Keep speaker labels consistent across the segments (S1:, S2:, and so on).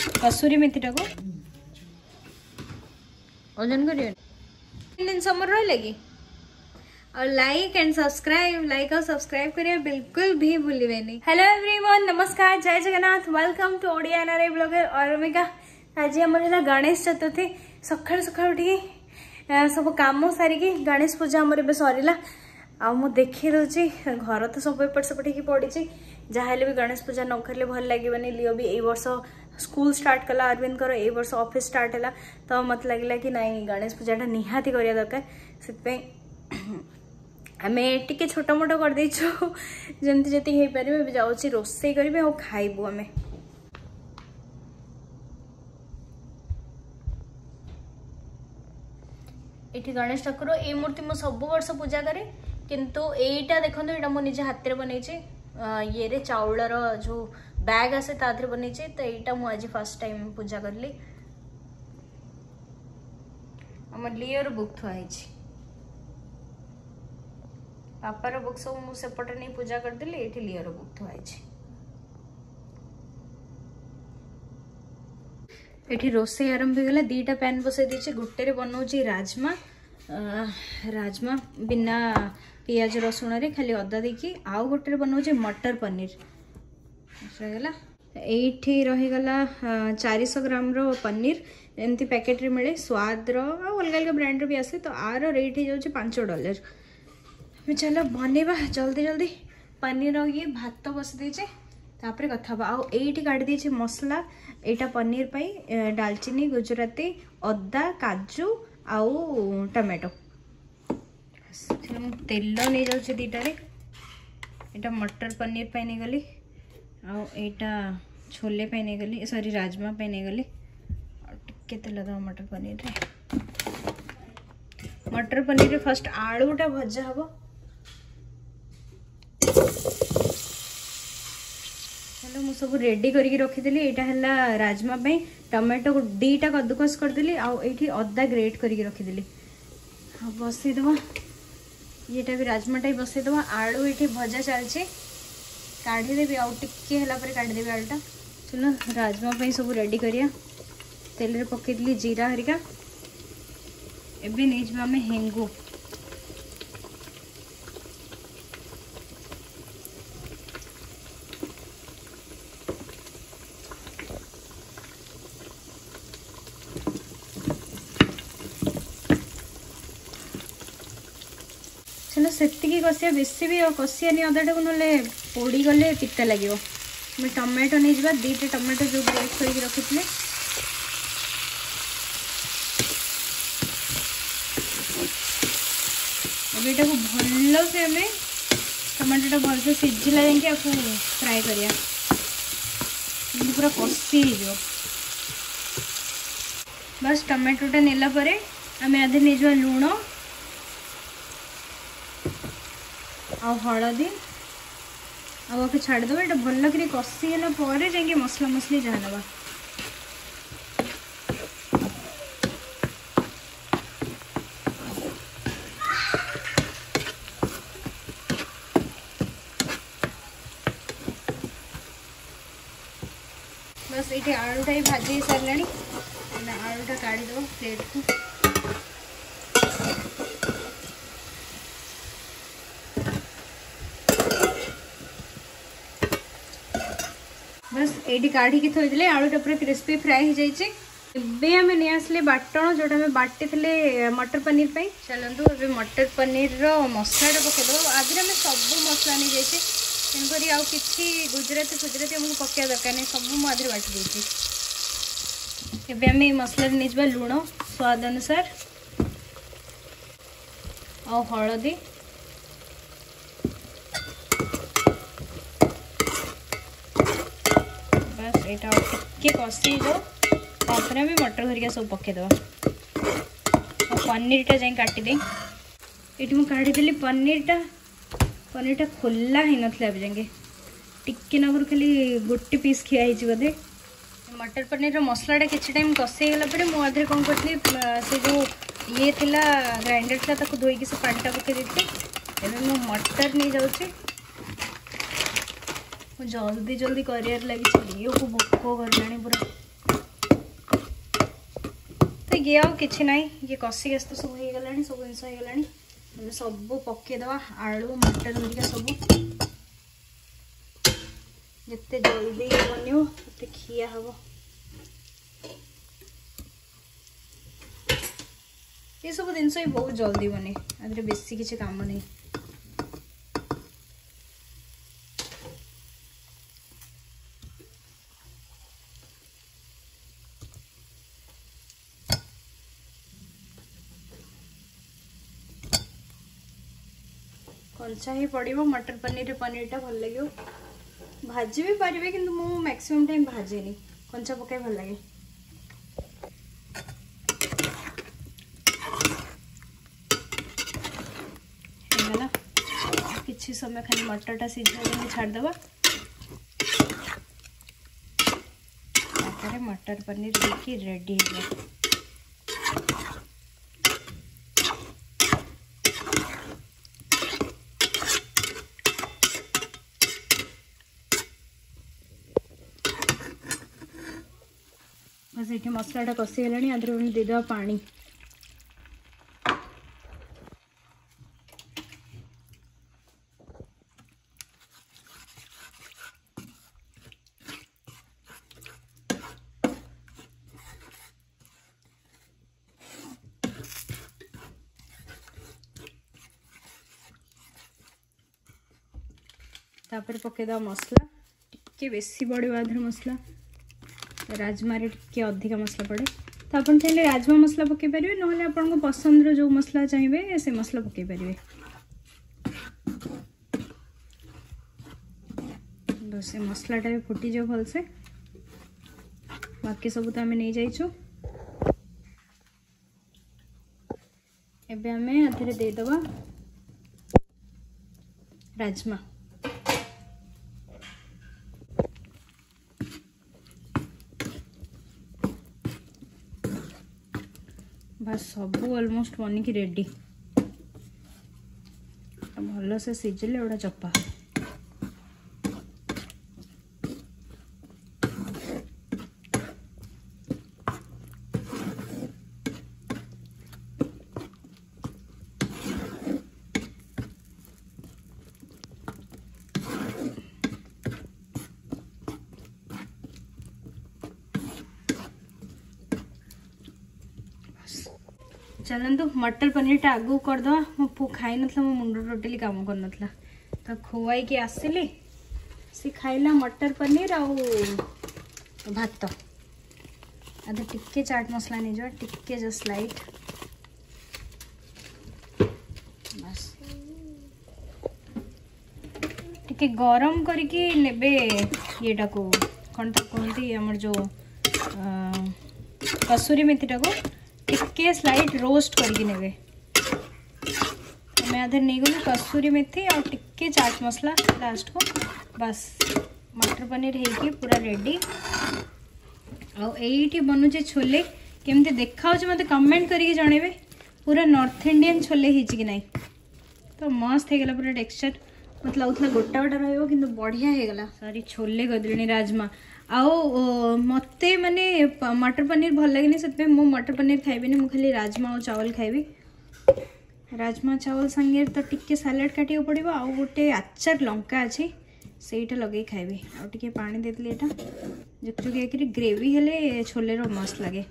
S1: कसूरी मेथीटा को ओजन करिए दिन समर रही कि और लाइक और सब्सक्राइब करिए बिल्कुल भी भूलिबेनी। हेलो एवरीवन, नमस्कार, जय Jagannath, welcome to Odia NRI blogger अरमिका। आज आमर गणेश चतुर्थी सकाल सकाल उठी सब काम सारिकी गणेश पूजा आमर सरला आउ देखी दूसरी घर तो सब एपट सेपट हो पड़ी जहाँ भी गणेश पूजा न करें भल लगे। लियो भी ए वर्ष स्कूल स्टार्ट कला, अरविंद कर ए वर्ष ऑफिस स्टार्ट है तो मत लगे कि नहीं गणेश पूजाटा निहाती करिया दरकार से आम टे छोट मोट कर जमती जी हो पारे जाऊँगी रोसे करी और खाइबू आम। ये गणेश ठाकुर ये मूर्ति मु सब वर्ष पूजा करे किंतु एटा देखो ये मो निजे हाथ में बनई ये चाउलर जो बैग आसे ताधर बनई तो यहाँ मुझे फर्स्ट टाइम पूजा करली। आम लियोर बुक थुआई पापार बुक सब मुझे सेपटे नहीं पूजा करदेली। ये लियोर बुक थुआई ये रोसे आरंभ हो गला। दीटा पैन बसई दी गोटे बनाऊँ राजमा बिना पियाज रसुण रे खाली अदा देखी आउ गोटे बनाऊँ मटर पनीर रहीगला। ये रहीगला 400 ग्राम रो पनीर एमती पैकेट रे मिले स्वाद अलग अलग ब्रांड भी आसे तो आर रेट हो जाए $5। चलो बनवा जल्दी जल्दी पनीर ये भात बस देचे तापर कथा आउ ये काट दीचे मसला एटा पनीर पाई डालचीनी गुजराती अदा काजू आउ टमाटो तेल नहीं जाऊँ दीटारे एटा मटर पनीर पाई नहीं गली आउ एटा छोले पाई नहीं गली सॉरी राजमा पाई नहीं गली टिके तेल दो मटर पनीर रे। मटर पनीर रे फर्स्ट आलूटा भजा हम मु सब रेडी करके रखीदी। यहाँ राजमा पे टमाटो दीटा कद्दूकस करदेली आठी अदा ग्रेट करके रखीदी बसईदेव ये भी राजमाटा ही बसईदेव। आलू ये भजा चलचे काढ़ीदेवी आउ टिके काढ़ीदेवी आलूटा। चलो राजमा पे सब रेडी करिया तेल रे पकईदी जीरा हरिका एबे नहीं जावा आम हेंगू चलो सेतिकी कसिया बेसी भी कसियानी अदाटा को ना पोड़ी गले पिता लगे। टमाटो नहीं जावा दीटा टमाटो जो ग्रेट करके रखी एटा को भल से आम टमाटोटा भल से सीझला जाए फ्राए करिया पूरा कषि हो बस। टमाटोटा नेला परे आम आधे नहीं जावा लुण आ हलदी आगे छाड़देव। ये भल कर कषिगला जाए मसला मसली जहाँ ना बस ये आलूटा ही भाजी सारे आलूटा काढ़ीदेव प्लेट को। बस ये काढ़ी थोड़े आलूटा पूरा क्रिस्पी फ्राए हो जाए। आम नहीं आसले बाटण जोटा आम बाटी थे मटर पनीर पे। चलतु ए मटर पनीर मसलाटा पकईदेव। आज आम सब मसला नहीं जाइए तेणुक आउ कि गुजराती फुजराती आमको पकड़ा दरकार नहीं सब मुझे बाटी देती। एबे आम मसला नहीं जावा लुण स्वाद अनुसार आ हलदी बस यहाँ टे कषि जापर आम मटर हरिका सब पकईदेव। पनीरटा जाए काटिदे ये मुझे काढ़ीदेली पनीरटा खोला ही नथिला अब जाए टिके नगर खाली गोटे पीस खिया बोधे। मटर पनीर मसलाटा किसी टाइम कषेगला मुझे कौन करी से जो ये थिला ग्राइंडर था ताको धोईकी से पानीटा पकई देती। मु मटर नहीं जाऊँगी जल्दी जल्दी कर लगी को भोक कर पूरा ये आउ कि ना ये कषि गैस तो सब हो गला सब जिन हो गला सब पकईदे आलू मटर हरिका सब जिते जल्दी बनो उते खिया हम ये सब जिनस भी बहुत जल्दी बने आदि बेसी किसी काम नहीं। कंचा ही पड़ो मटर पनीर पनीरटा भल लगे भाजी भी पारे कि मु मैक्सिमम टाइम भाजेनी कंचा पकाई भल लगे। किसी समय खाली मटरटा सीझा छाड़देवा मटर पनीर देखिए रेडी है। बस ये मसलाटा कषि गलानी आदि देदेवा पानी तापर पकईदा मसला टिके बेसी पड़ो आधर मसला राजमा टिके अधिका मसला पड़े तो आप चाहिए राजमा मसला पकई पारे ना आपन पसंद जो मसला चाहिए से मसला पकई पारे। बस मसलाटा भी फुटी जाओ भलसे बाकी सब तो आम नहीं जाइछु। एबे आमे आधे देदेवा राजमा बस सब ऑलमोस्ट बनिक रेडी भल से सीझिले गोटा चपा चलतु मटर पनीर आगू करदे मो पु खाई ना मो मुंड टोटाली काम कर ना तो खुआई कि आसिली सी खाइला मटर पनीर आउ भात आधे टिके चाट मसला नहीं जा टिके जस्ट लाइट बस टिके गरम करके नेबे येटा को कौन तो कहती हमर जो कसूरी मेथीटा को टिके स्लाइड रोस्ट करके नेबे मैं आधे नहीं गली कसूरी मेथी और टिके चाट मसला लास्ट को बस मटर पनीर है पूरा रेडी आईटी बनुचे छोले केमती देखा मत कमेंट करके जनइबे पूरा नॉर्थ इंडियन छोले होची कि नहीं तो मस्त हो गला पूरा टेक्सचर मत लगुला गोटा गोटा रहिबो किंतु बढ़िया हो गला सॉरी छोले गदली राजमा आओ मते माने मटर पनीर भल लगे से मु मटर पनीर खाइबेनी मु खाली राजमा और चावल खाइबी राजमा चावल संगे तो टिके सैलेड काटिया पड़ो आउ गोटे आचार लंका अच्छी सेटा लगे खाइबी आउ टिके पानी देदेली एटा जुकजुक ग्रेवी हेले छोले रो मस्त लगे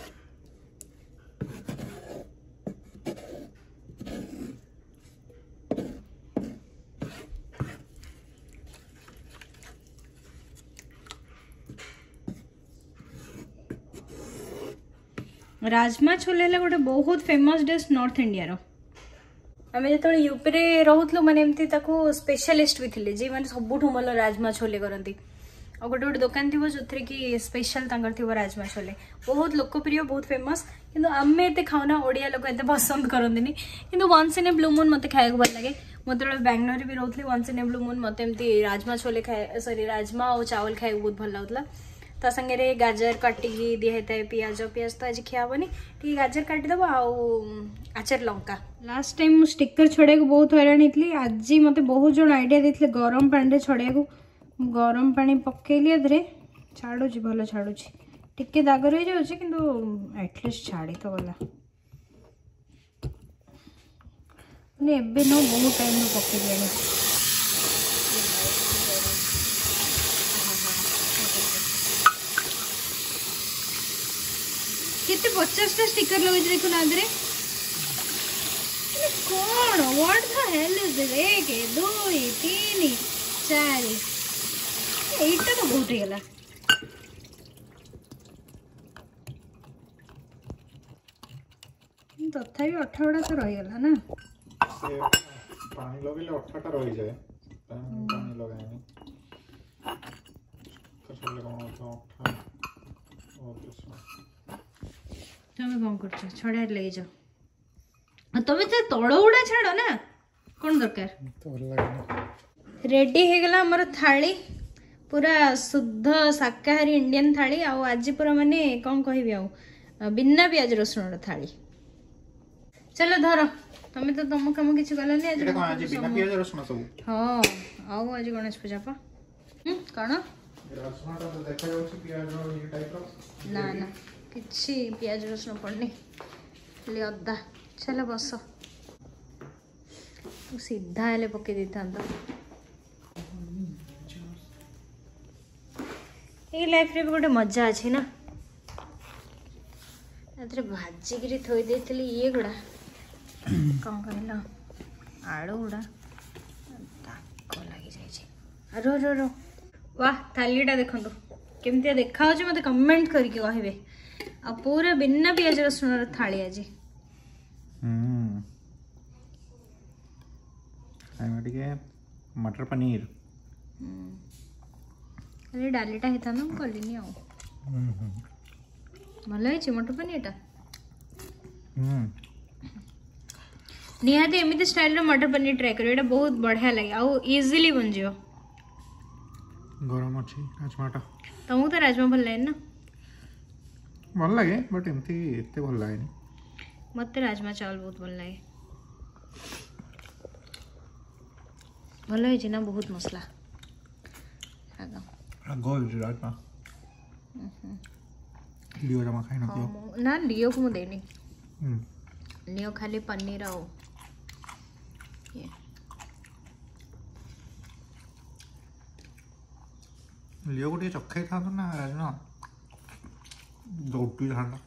S1: राजमा छोले गोटे बहुत फेमस डिश नॉर्थ इंडिया रो आम जो यूपी रे रोलु मैंने एमती स्पेशलिस्ट भी थे जी मैंने सबुठ भल राजमा छोले करती और गोटे गोटे दुकान थी जो कि स्पेशल थी राजमा छोले बहुत लोकप्रिय बहुत फेमस किंतु आम एत खाऊना ओडिया लोक एत पसंद करती किंतु once in a blue moon मत खाया भल लगे मुझे बेंगलोर भी रोली once in a blue moon मत एमती राजमा छोले खाए सॉरी राजमा और चावल खाए बहुत भल लगुला ता संगे गाजर काटिकी दिहता है पियाज पियाज तो आज खियाबनी टी गाजर काटिदेव आचार लंका लास्ट टाइम मुझे स्टिकर छड़े बहुत हैरान होती आज मत बहुत जन आइडिया देते गरम पानी छड़े गरम पानी पकेली अधे छाड़ू भल छाड़ू टिके दाग रही जाऊँ किंतु एटलिस्ट छाड़ी तो गला एबे नो बहुत टाइम पकई दिया केते 50 टा स्टिकर लगे देखो ना आदरे कौन what the hell is this 1 2 3 4 एटा तो बहुत ही गला तथापि 18टा तो रही गला ना
S2: से पानी लगेले 18टा रही जाए पानी लगाएनी कसले कोन तो 18 और
S1: तुम कौन कर छड़ा लगे जाओ तुम तो तड़ गुड़ा छाड़ ना कौन दरकार
S2: तो भल लगे
S1: रेडी हो गला हमर थाली पूरा शुद्ध शाकाहारी इंडियन थाली आज पूरा माने कौन कहबी बिना प्याज रसुण थाली चलो धर तुम तो तुम कम किसी गलनी आज
S2: बिना प्याज रसुण सब
S1: हाँ आउ आज गणेश पूजा पा कौन
S2: रसुणटा तो देखा जाउछि प्याज ये टाइप रो
S1: ना ना किछि प्याज रसुण पड़नी खाली अदा चलो बस सीधा हेले पके देता ये लाइफ रे गोटे मजा अच्छी ना भाजिकी थोई देती ये गुड़ा कौन कहल आलू गुड़ा दाग लगी जाए रो रो रो वाह थालीटा देखो केमती देखा मत कमेंट करके कहबे आ पूरा बिना प्याज रसुण थाली आज
S2: मटर पनीर
S1: अरे डालीटा होता ना कलिनी भल है मटर पनीरटा निहाती एमती स्टाइल मटर पनीर ट्राई करो बहुत बढ़िया लगे आउ इजीली बन जाओ
S2: गरम अच्छी राजमाटा
S1: तुमको तो राजमा भल लगे ना
S2: भल लगे बट एमती एते भल लगे
S1: मत राजमा चावल बहुत भल लगे भल है ना बहुत मसला
S2: गोल राजमा लियो जमा खाई ना दियो
S1: ना लियो को देनी लियो खाली पनीर आओ ये
S2: लियो को चखे था तो ना राजमा दौटी था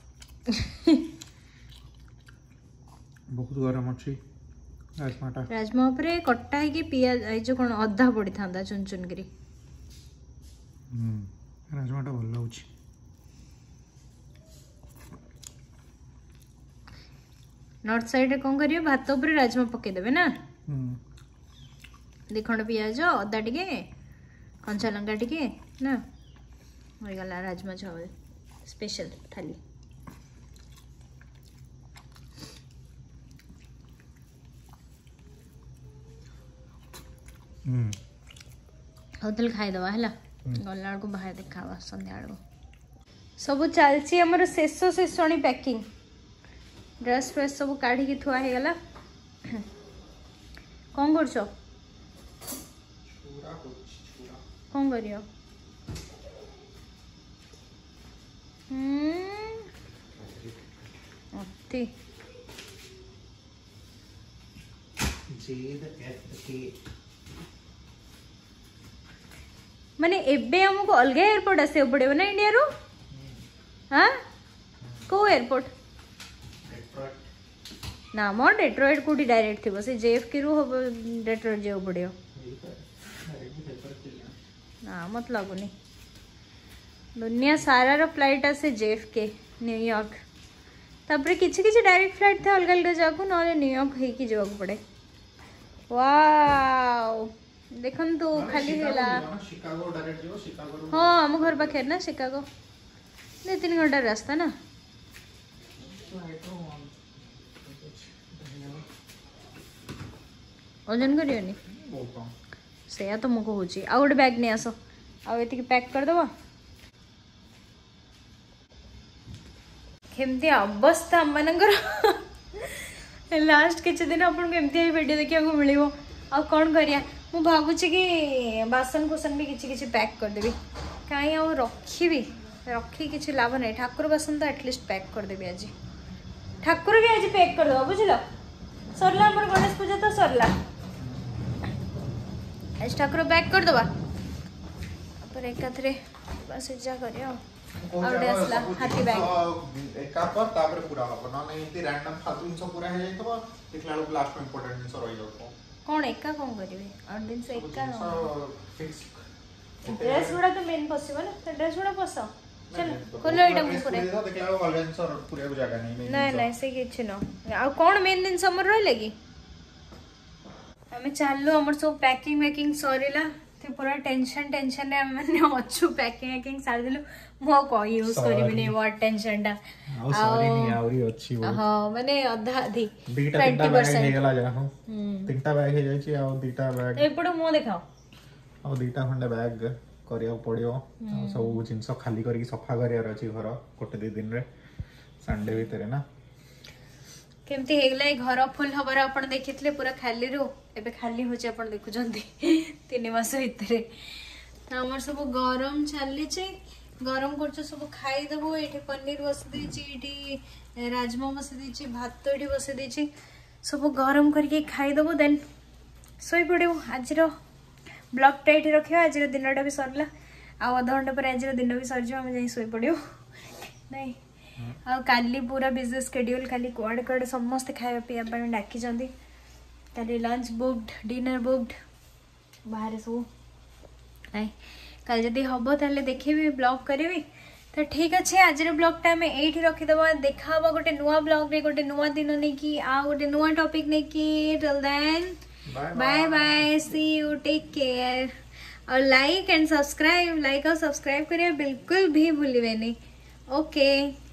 S2: बहुत गरम अच्छी राजमाटा
S1: राजमा उपरे कट्टा है कि पियाज आई जो कोन अधा पड़ी थांदा चुन चुन करी
S2: राजमाटा भल लाଗୁଛି
S1: नॉर्थ साइड रे कौन करियो भात ऊपर राजमा पके देबे ना देखण पियाज अदा टिके कंचा लंका टिके ना हो गला राजमा चावल स्पेशल थाली होटल खाई दवा है गला को बाहर देखा संध्या सब चलची आमर शेष शेषणी पैकिंग ड्रेस फ्रेस सब काढ़ी थुआ है गला कौन कर कौन करियो अति माने एबे हमको अलग एयरपोर्ट आसे पड़े ना इंडिया रो हाँ को एयरपोर्ट ना मो डेट्रॉइट कोटी डायरेक्ट थी बस जेएफके रू हम डेट्रॉइट जाओ पड़ियो ना मत लगुनी दुनिया सारा रो फ्लाइट आसे जेएफके न्यूयॉर्क तापर किछि किछि डायरेक्ट फ्लाइट थे अलग अलग जाकू न न्यूयॉर्क हे की जाक पड़े वाओ देखन तो खाली हेला
S2: शिकागो डायरेक्ट जो शिकागो
S1: हाँ हम घर पाखे ना शिकागो 2-3 घंटा रास्ता ना ओजन करियोनी से तो मुझे होची आ गोटे बैग नहीं आस आती पैक करदे केमती अवस्था आम लास्ट किसी दिन आपको एमती वीडियो देखा मिल आ कौन करिया मु भावुची कि बासन कुसन भी किसी किसी पैक करदेवी कहीं आ रखी रखी किसी लाभ नहीं। ठाकुर बासन तो एटलिस्ट पैक कर देबी आज। ठाकुर भी आज पैक कर दो बुझल। सरला हमर गणेश पूजा तो सरला। आज ठाकुर पैक कर दबा पर एकाथरे बस जा करियो। और असला हाथी बैग
S2: एका पर तापर पूरा हो न नहीं इति रैंडम फालतू जिंस पूरा हे जाई तो देखला लोग लास्ट में इंपोर्टेंट जिंस रही जातो।
S1: कौन एका कौन करिवे और दिन से एका
S2: फिक्स
S1: ड्रेस गुडा तो मेन पॉसिबल है। ड्रेस गुडा पसो चलो खोलो एटा मु पूरे
S2: देखला लोग अलग जिंस पूरा जगह नहीं
S1: नहीं नहीं से किछ न आ कौन मेन दिन समर रह लगी हमें चालू हमर सब पैकिंग मेकिंग सरीला ते पूरा टेंशन टेंशन रे हमने अच्छु पैकिंग मेकिंग सार दिलु मो को यूज करिबि नै वर्ड टेंशन टा
S2: आ सॉरी नहीं आउरी अच्छी वो
S1: हां माने आधा आधी
S2: 20% हे गेला जा हो तीनटा बैग हे जाई छी आ दीटा बैग
S1: एपडो मो देखाओ
S2: आ दीटा खंडे बैग करिया पड़ियो सब जिंस खाली करी सफा करिया रछि घर कोटे दे दिन रे संडे भीतर ना
S1: केमती हेगला घर फुल हबर आपण देखितले पूरा खाली रो एबे खाली होचे आपण देखु जंदी 3 मास भीतर हमर सब गरम चली छी गरम करछ सब खाई देबो एठी पनीर बस दै छी एठी राजमा बस दै छी भात एठी बस दै छी सब गरम करके खाई देबो देन सोई पड़ियो। आज रो ब्लॉग टाइट रखियो आज रो दिनटा भी सरला आ आधा घंटा पर आज रो दिन भी सर जो हम जाई सोई पड़ियो नहीं आ काली पूरा बिजनेस शेड्यूल खाली कोड कोड समस्त खाया पिया पे डाकी जंदी काली लंच बुक्ड डिनर बुक्ड बाहर सब नहीं कल जदी हबो ताले देखिबी ब्लॉग करबी तो ठीक अच्छे। आज ब्लॉग टा में एठी रखी दबा देखा गोटे नुआ ब्लॉग रे गोटे नुआ दिन नहीं कि आ गोटे नुआ टॉपिक नहीं कि till then bye bye see you take care और लाइक और सब्सक्राइब करिए बिल्कुल भी भूलिए नहीं। ओके